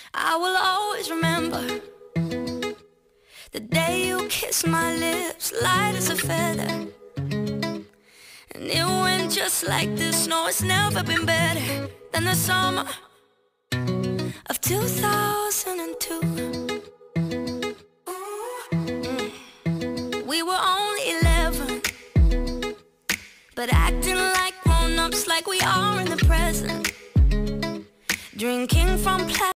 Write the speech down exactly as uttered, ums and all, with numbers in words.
I will always remember the day you kissed my lips, light as a feather. And it went just like this. No, it's never been better than the summer of two thousand two. We were only eleven, but acting like grown-ups, like we are in the present. Drinking from plastic